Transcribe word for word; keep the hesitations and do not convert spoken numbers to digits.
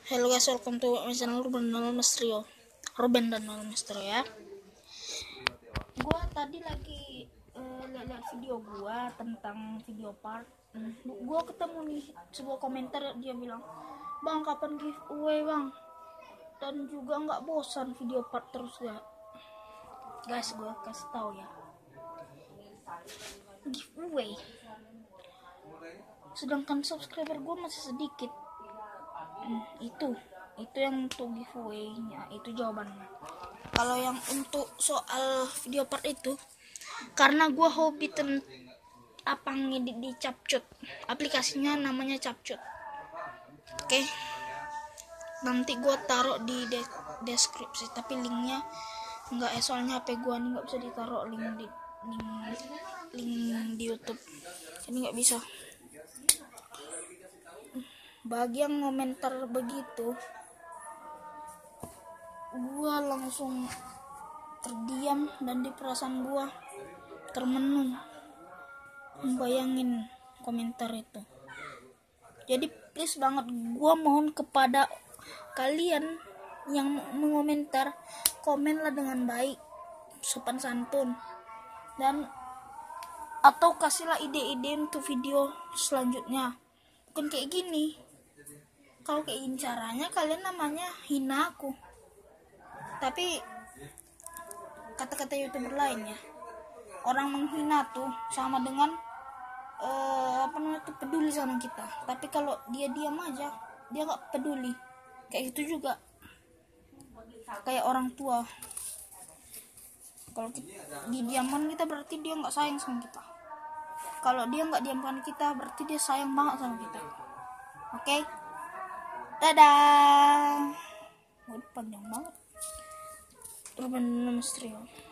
Hello guys, welcome to my channel Ruben dan Mistrio. Ruben dan Mistrio ya. Gua tadi lagi uh, lihat video gua tentang video part. Hmm, gua ketemu nih sebuah komentar, dia bilang, "Bang, kapan giveaway, Bang?" Dan juga nggak bosan video part terus ya. Guys, gua kasih tahu ya. Giveaway. Sedangkan subscriber gua masih sedikit. Hmm, itu itu yang untuk giveaway-nya, itu jawabannya. Kalau yang untuk soal video part itu, karena gue hobi ten apa ngedit di Capcut, aplikasinya namanya Capcut. Oke, okay. Nanti gue taruh di de- deskripsi, tapi linknya nggak, eh soalnya H P gue nih nggak bisa ditaruh link di link link di YouTube, jadi nggak bisa. Bagi yang komentar begitu, gua langsung terdiam dan di perasaan gua termenung membayangin komentar itu. Jadi please banget, gua mohon kepada kalian yang mengomentar, komenlah dengan baik, sopan santun, dan atau kasihlah ide-ide untuk video selanjutnya. Bukan kayak gini. Kalau kayak gini caranya, kalian namanya hina aku. Tapi kata-kata YouTuber lainnya, orang menghina tuh sama dengan uh, apa namanya tuh peduli sama kita. Tapi kalau dia diam aja, dia nggak peduli. Kayak gitu juga kayak orang tua. Kalau didiamkan kita, berarti dia nggak sayang sama kita. Kalau dia nggak diamkan kita, berarti dia sayang banget sama kita. Oke, okay? Dadah. Udah panjang banget. Ruben Mistrio.